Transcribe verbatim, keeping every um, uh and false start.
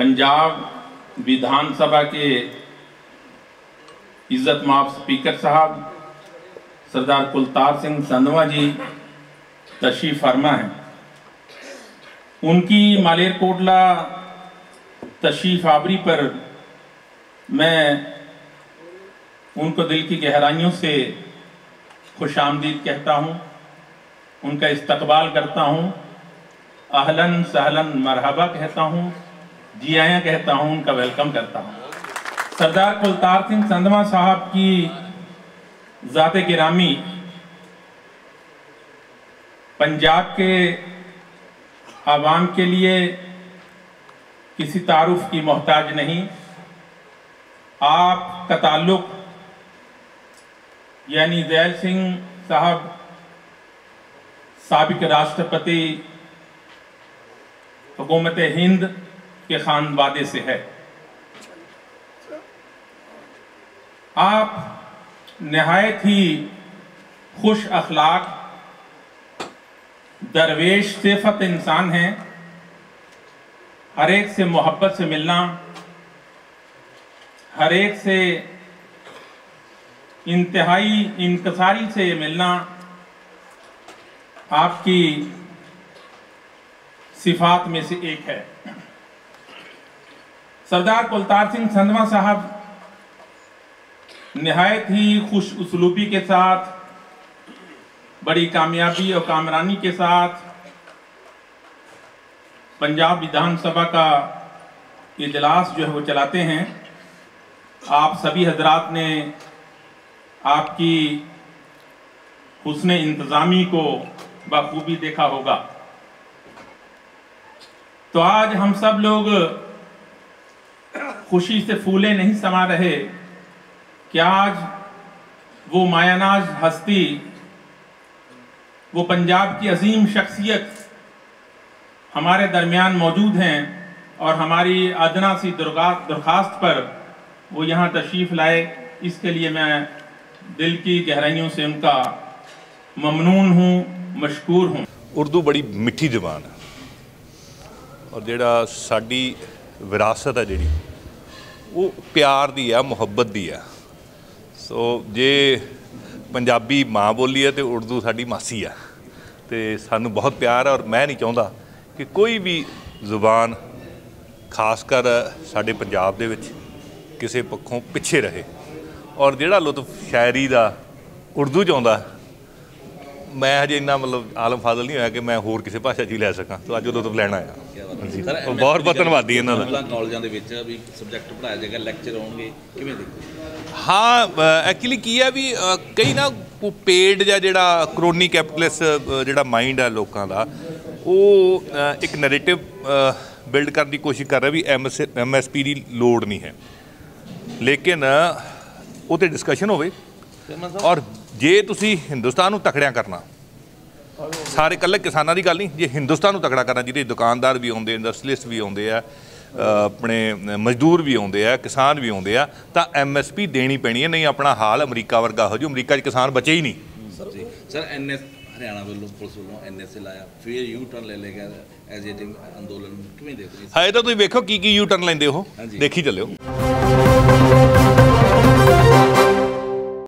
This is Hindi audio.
पंजाब विधानसभा के इज्जत माफ स्पीकर साहब सरदार कुलतार सिंह संधवा जी तशरीफ फरमा हैं। उनकी मालेरकोटला तशरीफ आवरी पर मैं उनको दिल की गहराइयों से खुशामदीद कहता हूँ, उनका इस्तकबाल करता हूँ, अहलन सहलन मरहबा कहता हूँ, जी आया कहता हूँ, उनका वेलकम करता हूँ। सरदार कुलतार सिंह संधवा साहब की ज़ाते गिरामी पंजाब के आवाम के लिए किसी तारुफ की मोहताज नहीं। आपका ताल्लुक यानी ज़ैल सिंह साहब साबिक राष्ट्रपति हुकूमत हिंद के खानवादे से है। आप नहायत ही खुश अखलाक दरवेश सिफत इंसान हैं। हर एक से मोहब्बत से मिलना, हर एक से इंतहाई इंकसारी से मिलना आपकी सिफात में से एक है। सरदार कुलतार सिंह संधवा साहब निहायत ही खुश उसलूबी के साथ, बड़ी कामयाबी और कामरानी के साथ पंजाब विधानसभा का इजलास जो है वो चलाते हैं। आप सभी हजरात ने आपकी हुस्न इंतज़ामी को बखूबी देखा होगा। तो आज हम सब लोग खुशी से फूले नहीं समा रहे कि आज वो मायानाज हस्ती, वो पंजाब की अजीम शख्सियत हमारे दरमियान मौजूद हैं और हमारी अदना सी दरख्वास्त पर वो यहाँ तशरीफ़ लाए। इसके लिए मैं दिल की गहराइयों से उनका ममनून हूँ, मशकूर हूँ। उर्दू बड़ी मिठी ज़बान है और जिहड़ा साडी विरासत है जिहड़ी वो प्यार दी है, मुहब्बत दी है। सो जे पंजाबी माँ बोली है तो उर्दू साडी मासी है, तो सानू बहुत प्यार है। और मैं नहीं चाहता कि कोई भी जुबान खासकर साडे पंजाब दे विच किसी पक्षों पिछे रहे। और जिहड़ा लुत्फ शायरी दा उर्दू च आउंदा, मैं हजे इन्ना मतलब आलम फाजल नहीं होया कि मैं होर किसी भाषा च लै सकां। तो अज लुत्फ लैना आया। बहुत बहुत धन्नवादी इन्हां दा। कॉलेजां दे विच भी सब्जैक्ट पढ़ाया जाएगा, लैक्चर होणगे, किवें देखो? हाँ, एक्चुअली की है भी कई ना पेड या जिहड़ा क्रोनी कैपिटलिस्ट जिहड़ा माइंड है लोगों का, वो एक नैरेटिव बिल्ड करने की कोशिश कर रहा भी M S M S P की लोड़ नहीं है, लेकिन वो तो डिस्कशन होवे। और जे तुसी हिंदुस्तान को तकड़िया करना, सारे कल्ले किसानों की गल नहीं, जे हिंदुस्तान को तकड़ा करना जिहदे दुकानदार भी आउंदे, इंडस्ट्रीलिस्ट भी आउंदे आ, अपने मजदूर भी आउंदे आ, किसान भी आउंदे आ, तां एम एस पी देनी पैनी है। नहीं अपना हाल अमरीका वर्गा हो जो, अमरीका च किसान बचे ही नहीं। Sir sir N S Haryana वालों पुलिस वालों एन एस ए लाया, फिर यू टर्न ले लेगा एजिटेटिंग अंदोलन, किवें देखदे? हाए तां तुसीं वेखो की की यू टर्न लैंदे हो, देखी चलियो।